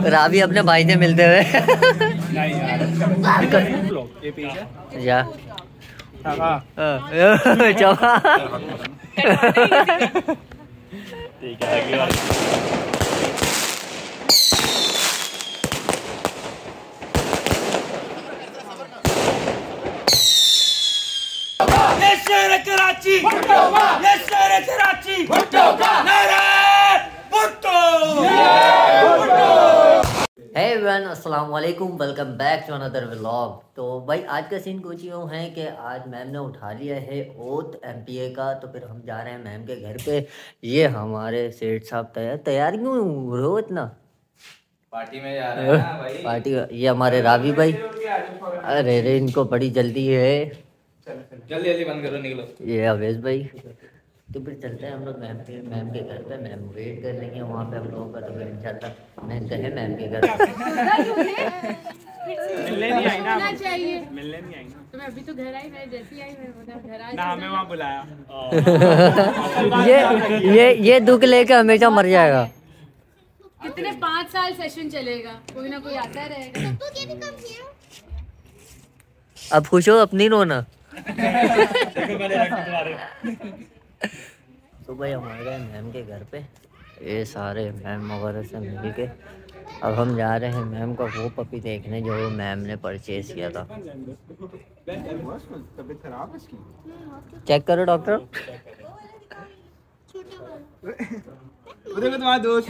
रावी अपने भाई से मिलते हुए। नहीं यार चौका। ठीक है अगली बार। कराची, ये शहर कराची, हे एवरीवन, अस्सलाम वालेकुम, welcome back to another vlog. तो भाई आज का सीन कुछ यूँ है कि आज मैम ने उठा लिया है ओथ एमपीए का, तो फिर हम जा रहे हैं मैम के घर पे। ये हमारे सेठ साहब तैयार क्यों हो रहे हो इतना? पार्टी में जा रहे हैं ना भाई। पार्टी। ये हमारे रावी भाई। अरे रे इनको बड़ी जल्दी है। जल्दी जल्दी बंद करो, निकलो। ये अवेश भाई। तो फिर चलते हैं हम लोग मैम के घर पे। मैम वेट कर रही है वहाँ पे हम लोगों का, तो फिर इंशाल्लाह मिलते हैं मैम के घर। मिलने नहीं आई ना, चाहिए मिलने नहीं आई ना। तो मैं अभी तो घर आई, मैं जैसी आई मैं घर आई ना, हमें वहाँ बुलाया। ये दुख लेके हमेशा मर जाएगा। कितने 5 साल सेशन चलेगा, कोई ना कोई आता रहेगा। अब खुश हो, अपनी रोना। तो भाई हम आ गए मैम के घर पे, ये सारे मैम वगैरह से मिल के अब हम जा रहे हैं मैम का वो पपी देखने जो मैम ने परचेज किया था। चेक करो डॉक्टर। तुम्हारा दोस्त।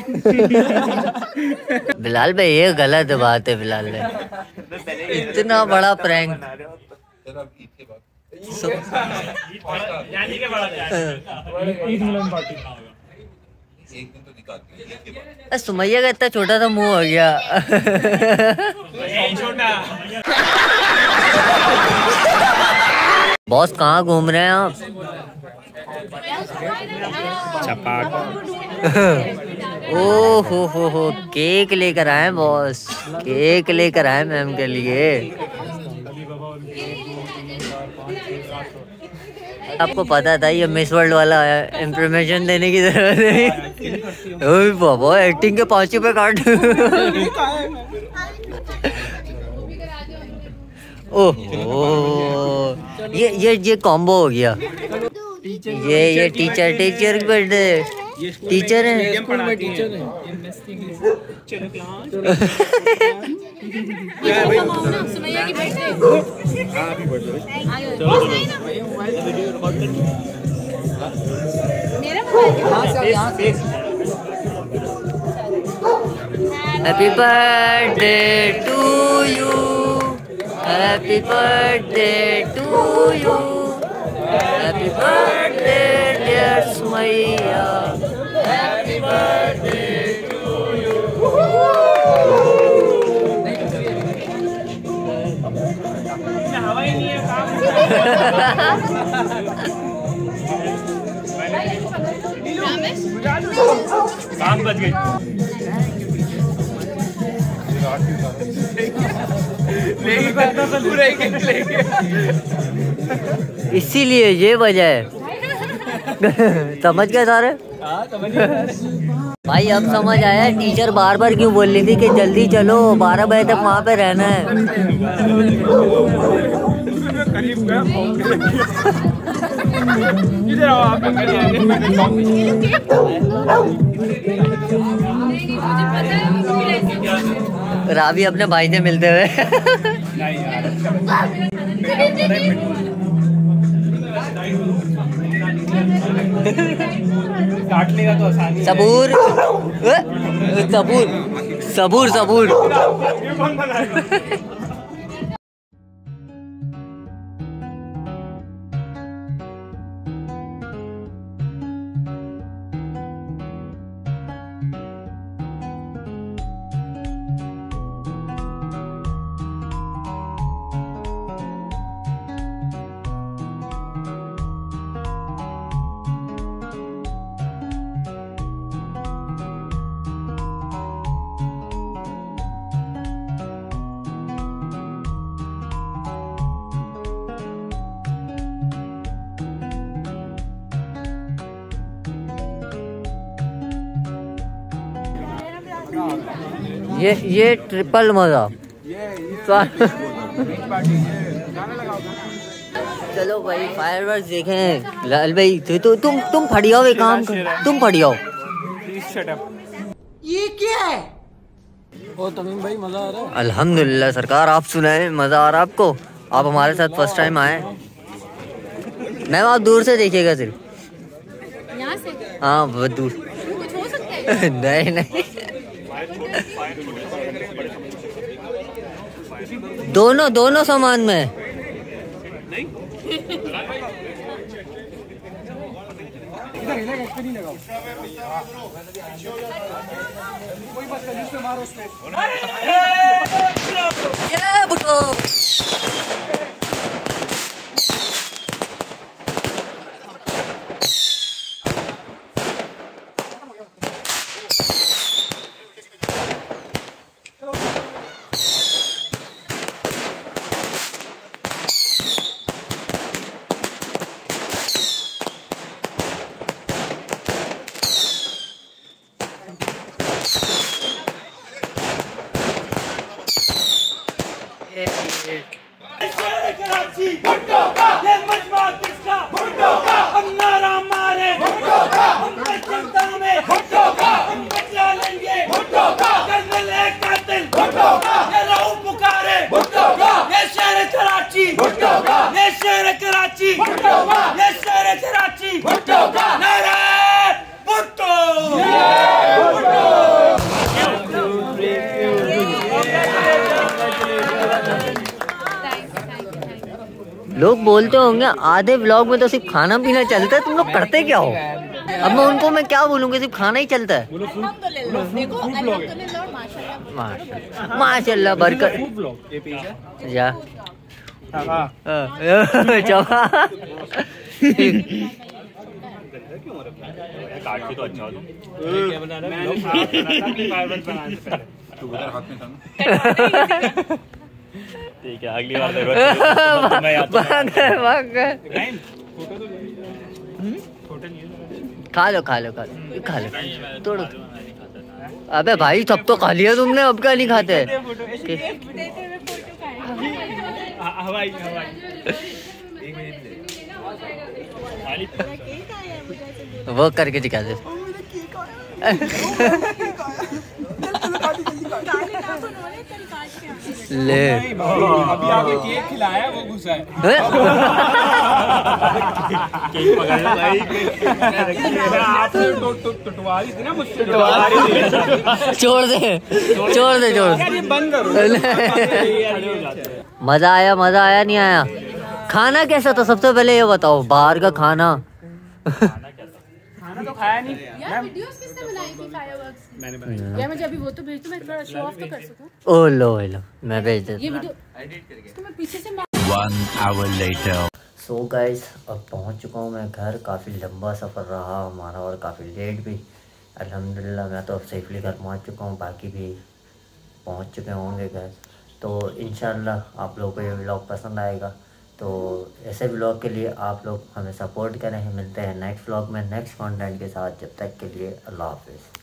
बिलाल भाई ये गलत बात है। बिलाल भाई इतना बड़ा प्रैंक। सुमैया का इतना छोटा सा मुंह हो गया। बॉस कहाँ घूम रहे हैं आप? ओ हो केक लेकर आए बॉस, केक लेकर आए मैम के लिए। आपको पता था ये मिस वर्ल्ड वाला इंफॉर्मेशन देने की जरूरत नहीं। ओए बाबा एक्टिंग के 5 रुपए काट। ओहो ये कॉम्बो हो गया। ये टीचर की बर्थडे। टीचर है सुमैया की birthday. Happy birthday to you, happy birthday to you, happy birthday dear Sumaiya, happy birthday to you. हवा ही नहीं है काम बच गई। इसीलिए ये वजह है। समझ गए सारे? भाई अब समझ आया टीचर बार बार क्यों बोल रही थी कि जल्दी चलो, 12 बजे तक वहाँ पे रहना है। इधर आओ आप। रावी अपने भाई से मिलते हुए। नहीं यार काट लेगा तो आसानी। सबूर सबूर सबूर सबूर। ये ट्रिपल मजा। चलो भाई फायरवर्क्स देखें। लाल भाई तो तुम फड़ियाओ एक काम कर, तुम फड़ियाओ। ये क्या है? ओ तमीम भाई मजा आ रहा है? अल्हम्दुलिल्लाह सरकार, आप सुनाए मजा आ रहा है आपको? आप हमारे साथ फर्स्ट टाइम आए। मैम आप दूर से देखिएगा सिर्फ, यहाँ से? हाँ बहुत दूर। कुछ हो सकता है? नहीं दोनों सामान में। ये बुटो कराची भुट्टो का ये मजमा किसका भुट्टो का हम नारा मारे भुट्टो का हम जनता में भुट्टो का हम बचा लेंगे भुट्टो का कर्नल एक कातिल भुट्टो का ये रहू पुकारे भुट्टो का ये शहर कराची भुट्टो का ये शहर कराची भुट्टो का ये शहर कराची भुट्टो का नारा भुट्टो लोग बोलते होंगे आधे व्लॉग में तो सिर्फ खाना पीना चलता है, तुम लोग करते क्या हो? अब मैं उनको मैं क्या बोलूँगी, सिर्फ खाना ही चलता है। माशाल्लाह बरकत या ठीक है, अगली बार खा लो तोड़ो। अबे भाई सब तो खा लिया तुमने, अब क्या नहीं खाते? वो करके दिखा दे। ले अभी आगे केक खिलाया, वो गुस्सा है। केक पकड़ लो भाई। आपने टुटवा दी थी ना मुझसे। छोड़ दे। ये बंद करो। मजा आया नहीं आया? खाना कैसा था सबसे पहले ये बताओ, बाहर का खाना। खाना तो खाया नहीं यार वीडियोस किसने बनाई थी फायरवर्क्स? मैंने बनाई। यार मुझे अभी वो तो भेज दो, मैं थोड़ा शो ऑफ तो कर सकूं। ओ लो मैं भेज देता ये वीडियो एडिट करके तो मैं पीछे से 1 hour later. सो गाइस अब पहुंच चुका हूं मैं घर। काफ़ी लंबा सफ़र रहा हमारा और काफ़ी लेट भी। अल्हम्दुलिल्लाह मैं तो अब सेफली घर पहुंच चुका हूं, बाकी भी पहुंच चुके होंगे घर। तो इंशाल्लाह आप लोगों को ये व्लॉग पसंद आएगा। तो ऐसे व्लॉग के लिए आप लोग हमें सपोर्ट करें। मिलते हैं नेक्स्ट व्लॉग में नेक्स्ट कंटेंट के साथ। जब तक के लिए अल्लाह हाफिज़।